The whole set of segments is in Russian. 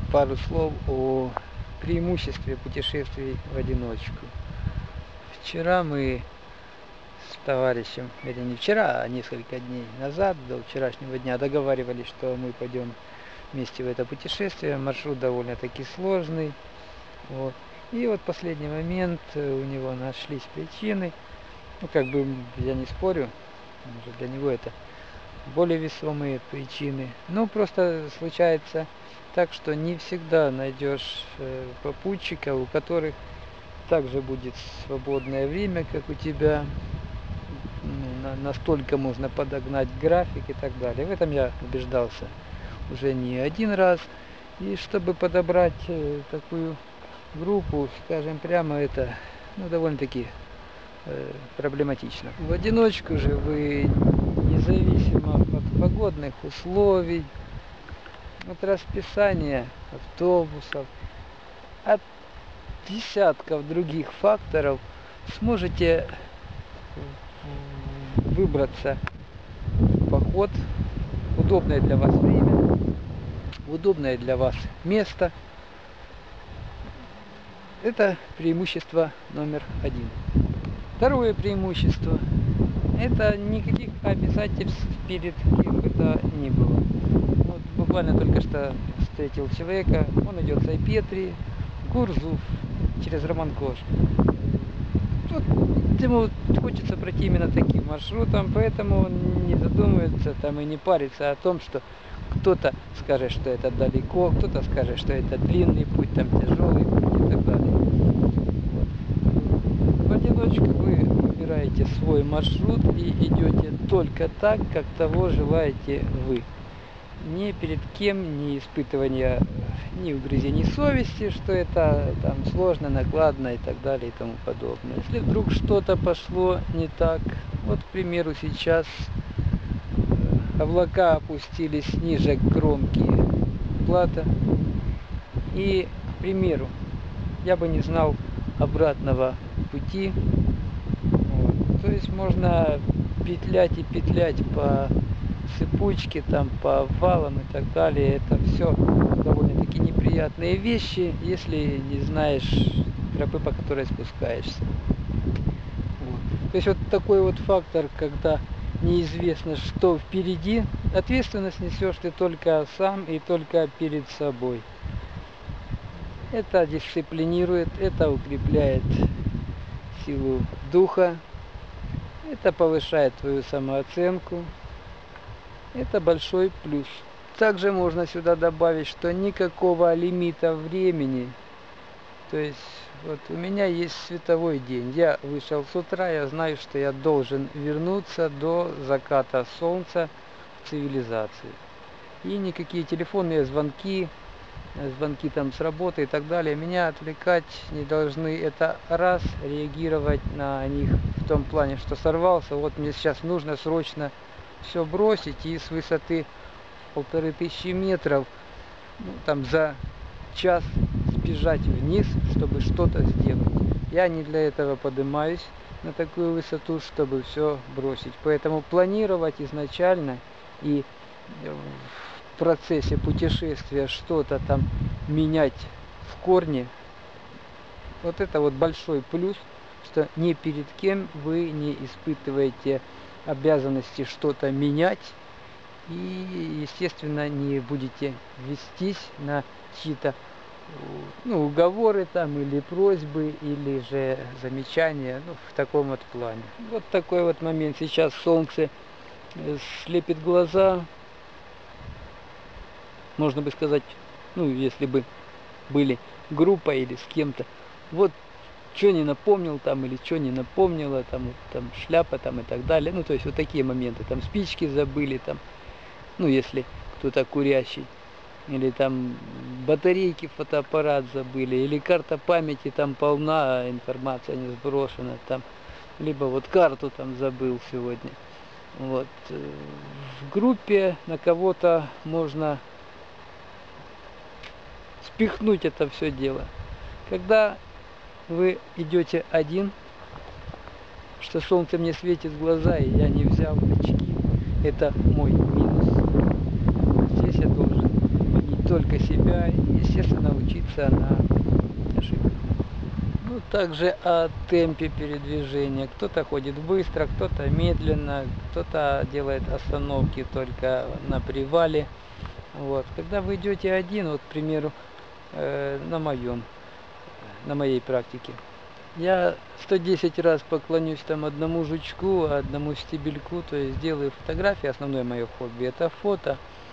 пару слов о преимуществе путешествий в одиночку. Вчера мы с товарищем, или не вчера, а несколько дней назад, до вчерашнего дня, договаривались, что мы пойдем вместе в это путешествие. Маршрут довольно-таки сложный. Вот. И вот в последний момент у него нашлись причины. Ну, как бы я не спорю, может, для него это более весомые причины. Ну, просто случается так, что не всегда найдешь попутчика, у которых также будет свободное время, как у тебя. Настолько можно подогнать график и так далее. В этом я убеждался уже не один раз. И чтобы подобрать такую группу, скажем прямо, это довольно-таки проблематично. В одиночку же вы, независимо от погодных условий, от расписания автобусов, от десятков других факторов, сможете выбраться в поход, удобное для вас время, удобное для вас место. Это преимущество номер один. Второе преимущество — это никаких обязательств перед кем бы то ни было. Вот буквально только что встретил человека, он идет с Айпетри, Гурзуф, через Романкош. Вот ему хочется пройти именно таким маршрутом, поэтому он не задумывается там и не парится о том, что кто-то скажет, что это далеко, кто-то скажет, что это длинный путь, там тяжелый путь и так далее. В одиночку вы выбираете свой маршрут и идете только так, как того желаете вы. Ни перед кем, ни испытывания, ни угрызений совести, что это там сложно, накладно и так далее и тому подобное. Если вдруг что-то пошло не так, вот, к примеру, сейчас облака опустились ниже кромки плато, и, к примеру, я бы не знал обратного пути, вот. То есть можно петлять и петлять по цепочке, там, по обвалам и так далее. Это все довольно-таки неприятные вещи, если не знаешь тропы, по которой спускаешься. Вот. То есть вот такой вот фактор, когда неизвестно, что впереди, ответственность несешь ты только сам и только перед собой. Это дисциплинирует, это укрепляет силу духа, это повышает твою самооценку. Это большой плюс. Также можно сюда добавить, что никакого лимита времени. То есть вот у меня есть световой день. Я вышел с утра, я знаю, что я должен вернуться до заката солнца в цивилизации. И никакие телефонные звонки там с работы и так далее меня отвлекать не должны. Это раз, реагировать на них в том плане, что сорвался, вот мне сейчас нужно срочно все бросить и с высоты 1500 метров, там за час сбежать вниз, чтобы что-то сделать. Я не для этого поднимаюсь на такую высоту, чтобы все бросить. Поэтому планировать изначально и в процессе путешествия что-то там менять в корне, вот это вот большой плюс, что ни перед кем вы не испытываете обязанности что-то менять и, естественно, не будете вестись на чьи-то уговоры там или просьбы, или же замечания, в таком вот плане. Вот такой вот момент. Сейчас солнце слепит глаза, можно бы сказать, если бы были группа или с кем-то, вот что не напомнил там, или что не напомнила, там шляпа там и так далее. То есть вот такие моменты, там спички забыли, там, если кто-то курящий, или там батарейки, фотоаппарат забыли, или карта памяти там полна, а информация не сброшена, там, либо вот карту там забыл сегодня. Вот. В группе на кого-то можно спихнуть это все дело. Когда вы идете один, что солнце мне светит в глаза, и я не взял очки, это мой минус. Здесь я должен не только себя, естественно, учиться на ошибках. Ну, также о темпе передвижения. Кто-то ходит быстро, кто-то медленно, кто-то делает остановки только на привале. Вот. Когда вы идете один, вот, к примеру, на моей практике, я 110 раз поклонюсь там одному жучку, одному стебельку, то есть делаю фотографии. Основное мое хобби — это фото.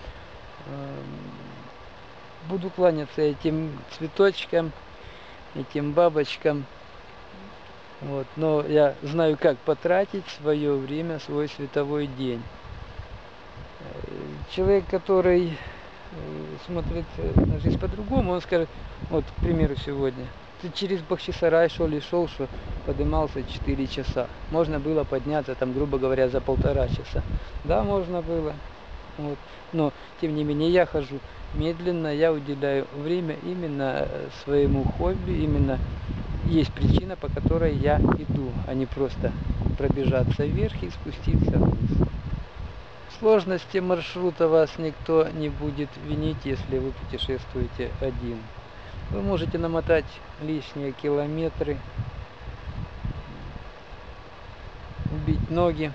Буду кланяться этим цветочкам, этим бабочкам. Вот. Но я знаю, как потратить свое время, свой световой день. Человек, который смотрит на жизнь по-другому, он скажет, вот, к примеру, сегодня, ты через Бахчисарай шел и шел, что поднимался 4 часа. Можно было подняться, там, грубо говоря, за 1,5 часа. Да, можно было. Вот. Но, тем не менее, я хожу медленно, я уделяю время именно своему хобби, именно есть причина, по которой я иду, а не просто пробежаться вверх и спуститься вниз. Сложности маршрута вас никто не будет винить, если вы путешествуете один. Вы можете намотать лишние километры, убить ноги,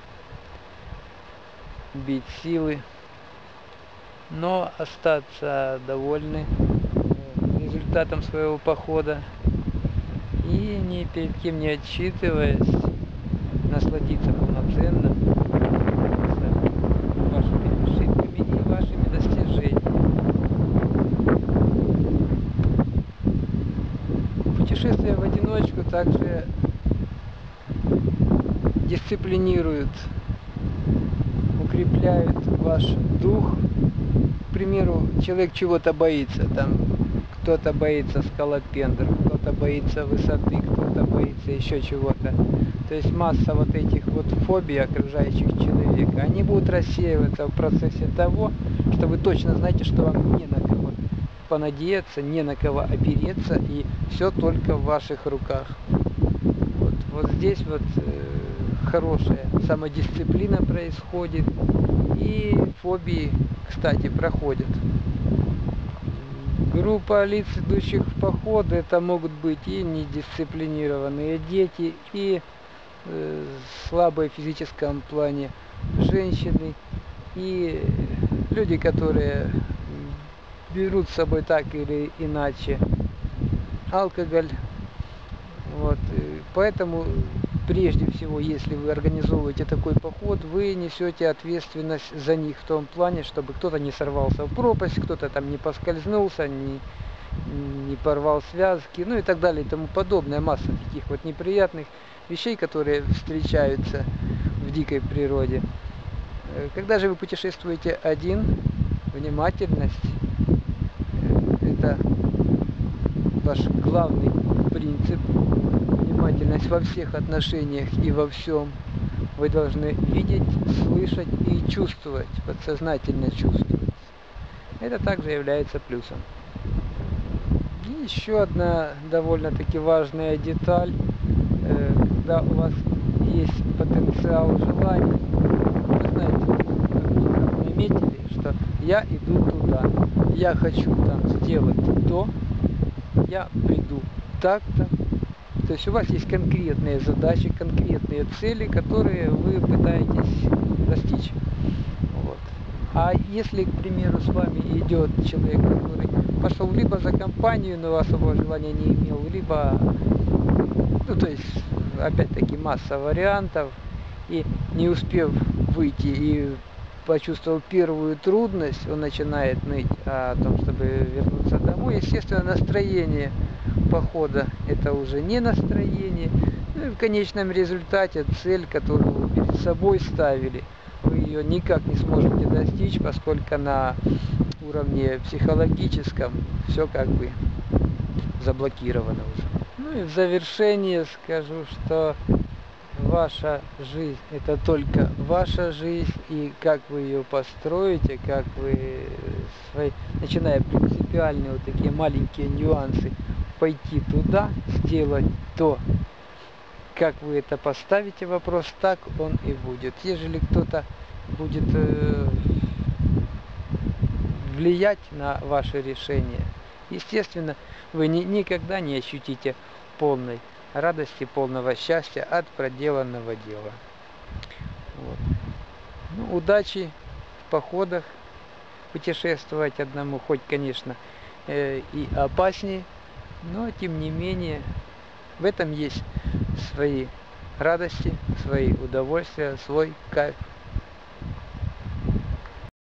убить силы, но остаться довольны результатом своего похода и ни перед кем не отчитываясь, насладиться полноценно вашими ошибками и вашими достижениями. Путешествия в одиночку также дисциплинируют, укрепляют ваш дух. К примеру, человек чего-то боится, там кто-то боится скалопендр, кто-то боится высоты, кто-то боится еще чего-то. То есть масса вот этих вот фобий окружающих человека, они будут рассеиваться в процессе того, что вы точно знаете, что вам не на кого понадеяться, не на кого опереться, и все только в ваших руках. Вот здесь вот хорошая самодисциплина происходит, и фобии, кстати, проходят. Группа лиц, идущих в поход, это могут быть и недисциплинированные дети, и слабые в физическом плане женщины, и люди, которые берут с собой так или иначе алкоголь. Вот. Поэтому прежде всего, если вы организовываете такой поход, вы несете ответственность за них в том плане, чтобы кто-то не сорвался в пропасть, кто-то там не поскользнулся, не порвал связки, ну и так далее и тому подобное. Масса таких вот неприятных вещей, которые встречаются в дикой природе. Когда же вы путешествуете один, внимательность – это ваш главный принцип. Внимательность во всех отношениях и во всем. Вы должны видеть, слышать и чувствовать, подсознательно чувствовать. Это также является плюсом. И еще одна довольно-таки важная деталь, когда у вас есть потенциал желания, вы знаете, как вы наметили, что я иду туда, я хочу там сделать то, я приду так-то. То есть у вас есть конкретные задачи, конкретные цели, которые вы пытаетесь достичь. Вот. А если, к примеру, с вами идет человек, который пошел либо за компанию, но особого желания не имел, либо, ну то есть, опять-таки, масса вариантов, и не успев выйти и почувствовал первую трудность, он начинает ныть о том, чтобы вернуться домой. Естественно, настроение похода — это уже не настроение. Ну и в конечном результате цель, которую вы перед собой ставили, вы ее никак не сможете достичь, поскольку на уровне психологическом все как бы заблокировано уже. Ну и в завершение скажу, что ваша жизнь — это только ваша жизнь, и как вы ее построите, как вы начиная принципиальные вот такие маленькие нюансы, пойти туда, сделать то, как вы это поставите вопрос, так он и будет. Ежели кто-то будет влиять на ваше решение, естественно, вы никогда не ощутите полной радости, полного счастья от проделанного дела. Вот. Ну, удачи в походах, путешествовать одному, хоть, конечно, и опаснее, но, тем не менее, в этом есть свои радости, свои удовольствия, свой кайф.